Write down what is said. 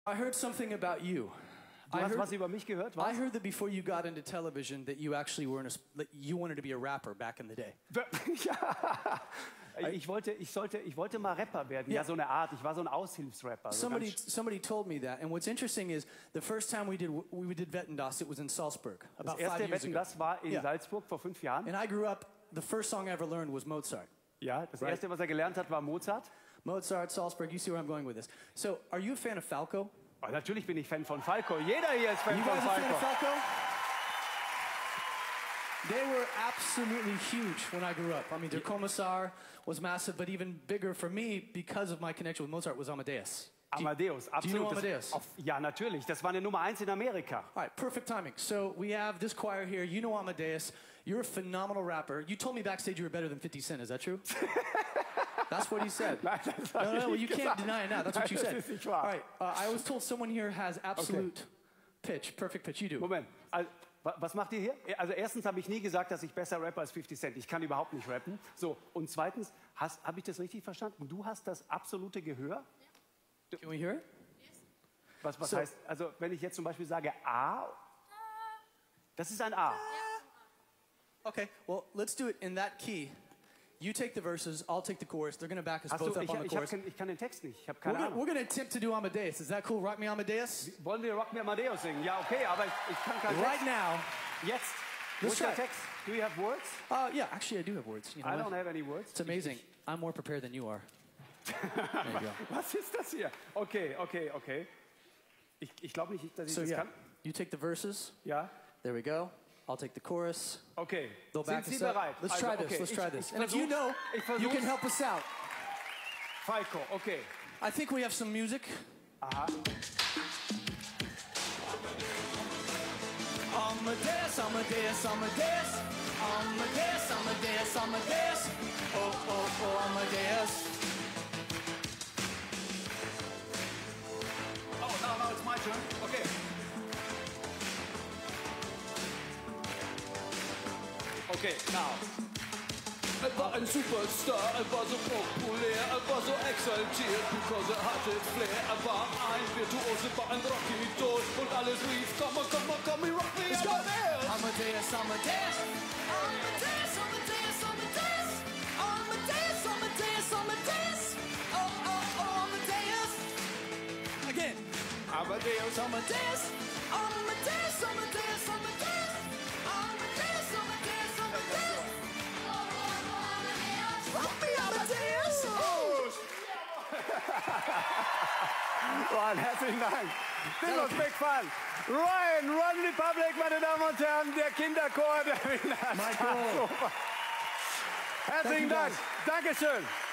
I heard something about you. Du hast was über mich gehört? I heard that before you got into television, that you actually were that you wanted to be a rapper back in the day. Ja. Ich wollte mal Rapper werden. Ja, so eine Art. Ich war so ein Aushilfsrapper. Somebody told me that. And what's interesting is the first time we did Wetten, dass, it was in Salzburg. Das erste Wetten, das war in Salzburg vor 5 Jahren. And I grew up. The first song I ever learned was Mozart. Ja, das erste, was gelernt hat, war Mozart. Mozart, Salzburg. You see where I'm going with this. So, are you a fan of Falco? Oh, natürlich bin ich Fan von Falco. Jeder hier ist Fan you von guys Falco. A fan of Falco? They were absolutely huge when I grew up. I mean, Der Kommissar was massive, but even bigger for me because of my connection with Mozart was Amadeus. Amadeus, absolut. Do you know Amadeus? Ja, natürlich. Das war eine Nummer 1 in Amerika. All right, perfect timing. So we have this choir here. You know Amadeus. You're a phenomenal rapper. You told me backstage you were better than 50 Cent. Is that true? That's what he said. Nein, das habe ich well, you nicht can't gesagt. deny it now. That's what you said. Das ist nicht wahr. All right, I was told someone here has absolute pitch, perfect pitch. You do. Moment. Also, was macht ihr hier? Also erstens habe ich nie gesagt, dass ich besser rappe als 50 Cent. Ich kann überhaupt nicht rappen. So, und zweitens, habe ich das richtig verstanden? Du hast das absolute Gehör? Can we hear it? Was heißt, also wenn ich jetzt zum Beispiel sage A, das ist ein A. Okay, well, let's do it in that key. You take the verses, I'll take the chorus. They're going to back us both up on the chorus. Ich kann den Text nicht, ich habe keine Ahnung. We're going to attempt to do Amadeus. Is that cool? Rock Me Amadeus? Wollen wir Rock Me Amadeus singen? Ja, okay, aber ich kann keinen Text. Right now. Jetzt. Wo ist der Text? Do you have words? Yeah, actually I do have words. You know I don't have any words. It's amazing. I'm more prepared than you are. There you go. Was ist das hier? Okay. Ich glaube nicht, dass ich das kann. You take the verses. Ja. There we go. I'll take the chorus. Okay. They'll back Sind Sie bereit? Let's try this. Let's try this. And if you know, you can help us out. Falco, okay. I think we have some music. Aha. Amadeus, Amadeus, Amadeus. Amadeus, Amadeus, Amadeus. Oh, Amadeus. Oh, now it's my turn. Okay. Okay, now. Er war ein Superstar, er war so populär, er war so exaltiert, because er hatte Flair. Er war ein Virtuose, war ein Rocky-Idol und alles rief, come on, rock me, Amadeus! Amadeus, Amadeus! Amadeus, Amadeus, Amadeus! Amadeus, Amadeus, Amadeus! Oh, Amadeus! Again! Amadeus, Amadeus! Amadeus, Amadeus, Amadeus! Amadeus, Amadeus, Amadeus! Rock me, Amadeus! Ryan, herzlichen Dank. This was big fun. Ryan, One Republic, meine Damen und Herren, der Kinderchor der Wiener Michael. Herzlichen Dank. Dankeschön.